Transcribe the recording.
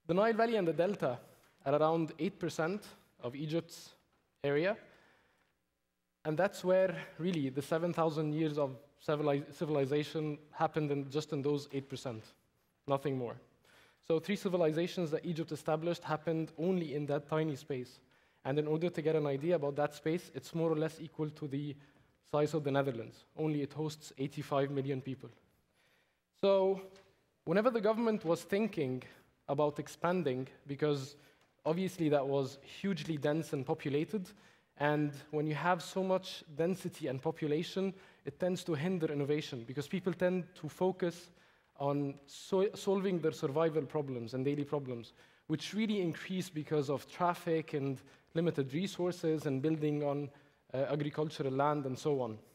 The Nile Valley and the Delta are around 8% of Egypt's area, and that's where really the 7,000 years of civilization happened just in those 8%, nothing more. So 3 civilizations that Egypt established happened only in that tiny space. And in order to get an idea about that space, it's more or less equal to the size of the Netherlands, only it hosts 85 million people. So whenever the government was thinking about expanding, because obviously that was hugely dense and populated, and when you have so much density and population, it tends to hinder innovation, because people tend to focus on solving their survival problems and daily problems, which really increase because of traffic and limited resources and building on agricultural land and so on.